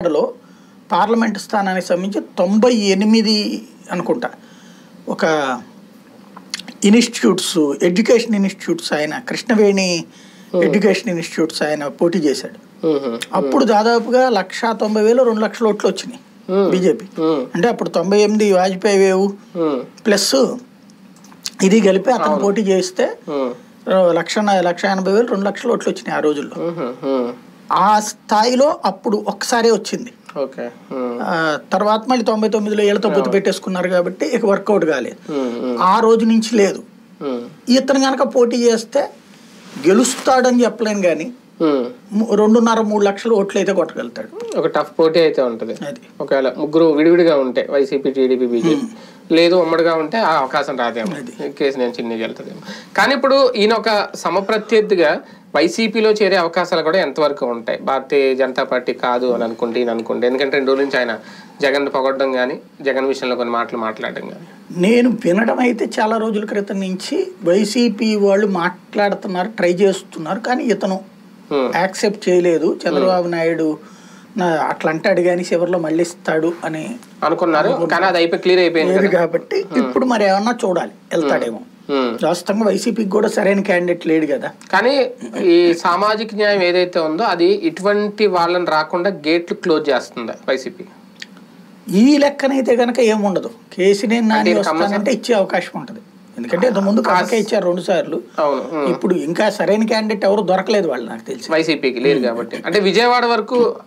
విజయవాడలో పార్లమెంటు స్థానానికి సంబంధించి 98 అనుకుంటా ఒక ఇన్స్టిట్యూట్స్, ఎడ్యుకేషన్ ఇన్స్టిట్యూట్స్ ఆయన కృష్ణవేణి ఎడ్యుకేషన్ ఇన్స్టిట్యూట్స్ ఆయన పోటీ చేశాడు. అప్పుడు దాదాపుగా 1,90,000 2 లక్షల ఓట్లు వచ్చినాయి బీజేపీ. అంటే అప్పుడు 98 వాజ్పేయి వేవ్ ప్లస్ ఇది కలిపి అతను పోటీ చేస్తే 1,80,000 2 లక్షల ఓట్లు వచ్చినాయి ఆ రోజుల్లో. ఆ స్థాయిలో అప్పుడు ఒక్కసారే వచ్చింది. తర్వాత మళ్ళీ 99లో ఏళ్ళతో పొత్తు పెట్టేసుకున్నారు కాబట్టి ఇక వర్కౌట్ కాలేదు. ఆ రోజు నుంచి లేదు. ఇతను కనుక పోటీ చేస్తే గెలుస్తాడని చెప్పలేను కానీ 2.5-3 లక్షల ఓట్లు అయితే కొట్టగలుగుతాడు. ఒక టఫ్ పోటీ అయితే ఉంటుంది. ఒకవేళ ముగ్గురు విడివిడిగా ఉంటే వైసీపీ, టీడీపీ, బీజేపీ, లేదు ఉమ్మడిగా ఉంటే ఆ అవకాశం రాదేమో, కేసు నేను చిన్నగా వెళ్తుందేమో. కానీ ఇప్పుడు ఈయన ఒక సమప్రత్యర్థిగా వైసీపీలో చేరే అవకాశాలు కూడా ఎంతవరకు ఉంటాయి? భారతీయ జనతా పార్టీ కాదు అని అనుకుంటే ఈయన అనుకుంటే, ఎందుకంటే 2 రోజుల నుంచి ఆయన జగన్ పొగడడం కానీ, జగన్ విషయంలో కొన్ని మాటలు మాట్లాడడం కానీ నేను వినడం అయితే చాలా రోజుల క్రితం నుంచి వైసీపీ వాళ్ళు మాట్లాడుతున్నారు, ట్రై చేస్తున్నారు. కానీ ఇతను యాక్సెప్ట్ చేయలేదు. చంద్రబాబు నాయుడు అట్లా అంటాడు కానీ చివరిలో మళ్ళీ ఇస్తాడు అని అనుకున్నారు. కానీ అది అయిపోయి క్లియర్ అయిపోయింది కాబట్టి ఇప్పుడు మరి ఏమన్నా చూడాలి, వెళ్తాడేమో. వాస్తవంగా వైసీపీకి కూడా సరైన క్యాండిడేట్ లేడు కదా. కానీ ఈ సామాజిక న్యాయం ఏదైతే ఉందో అది ఇటువంటి వాళ్ళని రాకుండా గేట్లు క్లోజ్ చేస్తుందా వైసీపీ? ఈ లెక్కనైతే కనుక ఏముండదు. కేసీనేని నాని వస్తానంటే ఇచ్చే అవకాశం ఉంటుంది. ఎందుకంటే ఇంతకుముందు కాకే ఇచ్చారు 2 సార్లు. ఇప్పుడు ఇంకా సరైన క్యాండిడేట్ ఎవరు దొరకలేదు వాళ్ళు, నాకు తెలిసి వైసీపీకి లేరు కాబట్టి. అంటే విజయవాడ వరకు